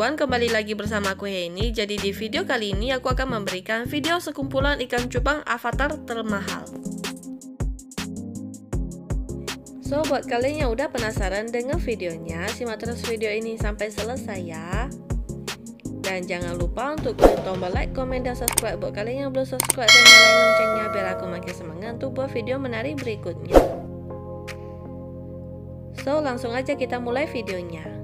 teman-teman, kembali lagi bersama aku Heni. Jadi di video kali ini aku akan memberikan video sekumpulan ikan cupang avatar termahal. So, buat kalian yang udah penasaran dengan videonya, simak terus video ini sampai selesai ya. Dan jangan lupa untuk klik tombol like, komen, dan subscribe buat kalian yang belum subscribe, dan nyalain loncengnya biar aku makin semangat untuk buat video menarik berikutnya. So, langsung aja kita mulai videonya.